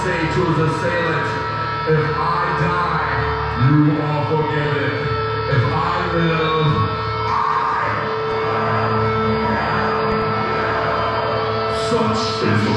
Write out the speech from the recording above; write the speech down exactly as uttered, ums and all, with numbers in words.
say to his assailant, if I die, you are forgiven. If I live, I will. Such is